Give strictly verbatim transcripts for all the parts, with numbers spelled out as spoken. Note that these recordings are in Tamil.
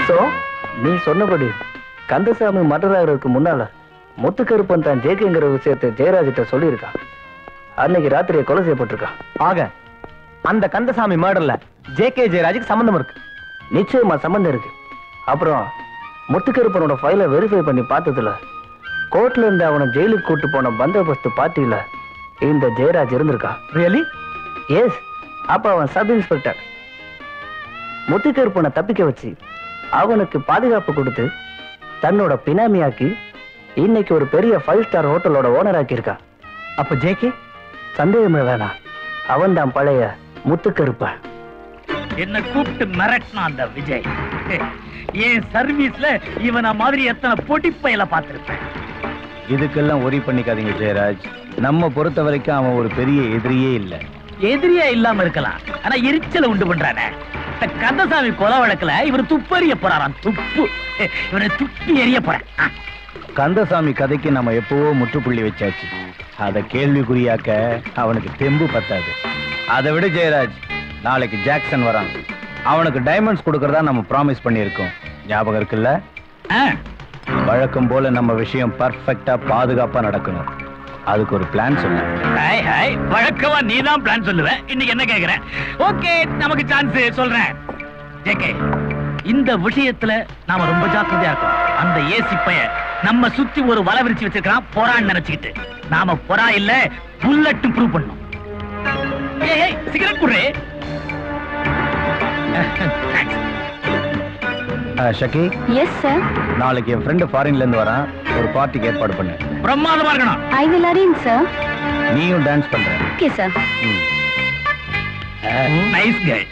சோ நீ சொன்னபடி கந்தசாமி மர்டர் ஆகிறதுக்கு முன்னால முத்துக்கருப்பன் தான் ஜேகேங்கிற விஷயத்தை ஜெயராஜிட்ட சொல்லியிருக்கான். அன்னைக்கு ராத்திரியை கொலை செய்யப்பட்டிருக்கான். ஆக அந்த கந்தசாமி மர்டர்ல ஜேகே ஜெயராஜுக்கு சம்பந்தம் இருக்கு. நிச்சயமா சம்பந்தம் இருக்கு. அப்புறம் முத்துக்கருப்பனோட ஃபைலை வெரிஃபை பண்ணி பார்த்ததுல கோர்ட்ல இருந்து அவனை ஜெயிலுக்கு கூட்டு போன பந்தோபஸ்து பார்ட்டியில இந்த ஜெயராஜ் இருந்திருக்கான். ரியலி? எஸ். அப்ப அவன் சப் இன்ஸ்பெக்டர். முத்துக்கருப்பனை தப்பிக்க வச்சு அவனுக்கு பாதுகாப்பு கொடுத்து தன்னோட பினாமியாக்கி இன்னைக்கு ஒரு பெரிய ஃபைவ் ஸ்டார் ஹோட்டலோட ஓனர் ஆக்கியிருக்கான். அப்ப ஜேகே சந்தேகமே வேணாம், அவன் தான் பழைய முத்துக்கருப்பன். என்ன கூப்பிட்டு மிரட்டினா அந்த விஜய். என் சர்வீஸ்ல இவன மாதிரி எத்தனை பொடிப்பையில பார்த்திருப்பேன். இதுக்கெல்லாம் ஒரி பண்ணிக்காதீங்க ஜெயராஜ். நம்ம பொறுத்த வரைக்கும் அவன் ஒரு பெரிய எதிரியே இல்ல. எதிரியா இல்லாம இருக்கலாம், ஆனா எரிச்சல உண்டு பண்றானே. கந்தசாமி கொலை வழக்குல இவர் துப்பறிய போறாராம். துப்பு இவனை துப்பி எறிய போறேன். கந்தசாமி கதைக்கு நம்ம எப்பவோ முற்றுப்புள்ளி வச்சாச்சு. அதை கேள்விக்குறியாக்க அவனுக்கு தெம்பு பத்தாது. அதை விட ஜெயராஜ், நாளைக்கு ஜாக்சன் வரான். அவனுக்கு டைமண்ட்ஸ் கொடுக்கறதா நம்ம ப்ராமிஸ் பண்ணியிருக்கோம். ஞாபகம் இருக்குல்ல? வழக்கம் போல நம்ம விஷயம் பர்ஃபெக்டா பாதுகாப்பா நடக்கணும். அதுக்கு ஒரு பிளான் சொல்லு. ஹாய் ஹாய், வழக்கமா நீ தான் பிளான் சொல்லுவ. இன்னைக்கு என்ன கேக்குறேன்? ஓகே, நமக்கு சான்ஸ் சொல்றேன். ஜேகே, இந்த விஷயத்துல நாம ரொம்ப ஜாக்கிரதையா இருக்கோம். அந்த ஏசி பைய நம்ம சுத்தி ஒரு வலை விரிச்சு வச்சிருக்கான், பொறான்னு நினைச்சுக்கிட்டு. நாம பொறா இல்ல, புல்லட்டும் ப்ரூவ் பண்ணணும். ஏய் ஏய், சிகரெட் குடுறே. ஷக்கி. Yes sir. நாளைக்கு என் ஃப்ரெண்ட் ஃபாரின்ல இருந்து வரான். ஒரு பார்ட்டிக்கு ஏற்பாடு பண்ணு. பிரமாதமா இருக்கணும். I will arrange sir. நீயும் டான்ஸ் பண்ற. Okay sir. Nice guide.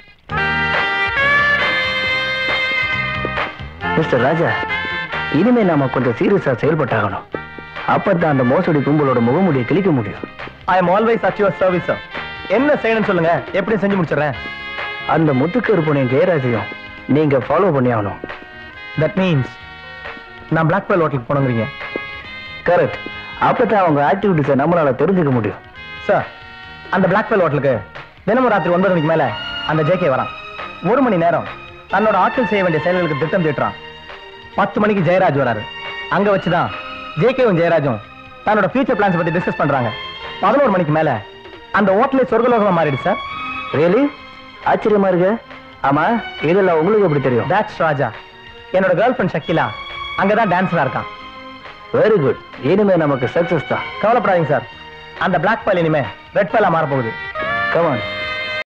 Mister Raja, இனிமே நாம கொஞ்சம் சீரியஸா செயல்பட்டாகணும். அப்பதான் அந்த மோசடி கும்பலோட முகமூடியை கிழிக்க முடியும். I am always at your service sir. என்ன செய்யணும்னு சொல்லுங்க, எப்படி செஞ்சு முடிச்சிடுறேன். அந்த முத்துக்கருப்பனையும் ஜெயராஜையும் நீங்க ஃபாலோ பண்ணி ஆகணும். தட் மீன்ஸ் நான் பிளாக் பெல் ஹோட்டலுக்கு போனோங்கிறீங்க? கரெக்ட். அப்பதான் அவங்க ஆக்டிவிட்டிஸை நம்மளால தெரிஞ்சுக்க முடியும். சார், அந்த பிளாக் பெல் ஹோட்டலுக்கு தினமும் ராத்திரி ஒன்பது மணிக்கு மேல அந்த ஜேகே வரான். ஒரு மணி நேரம் தன்னோட ஆட்கள் செய்ய வேண்டிய செயல்களுக்கு திட்டம் தீட்டுறான். பத்து மணிக்கு ஜெயராஜ் வராரு. அங்க வச்சுதான் ஜேகேவும் ஜெயராஜும் தன்னோட ஃபியூச்சர் பிளான்ஸ் பத்தி டிஸ்கஸ் பண்றாங்க. பதினோரு மணிக்கு மேல அந்த ஹோட்டலே சொர்க்கலோகமா மாறிடுச்சு சார். ரியலி? ஆச்சரியமா இருக்கு. ஆமா, இதெல்லாம் உங்களுக்கு எப்படி தெரியும்? தாட்ஸ் ராஜா. என்னோட கேர்ள் ஃப்ரெண்ட் ஷக்கிலா அங்கதான் டான்ஸரா இருக்கான். Very good. இனிமே நமக்கு சக்சஸ் தான். கவலைப்படாதீங்க சார். அந்த பிளாக் பெல் இனிமே ரெட் பெல்லா மாற போகுது. Come on.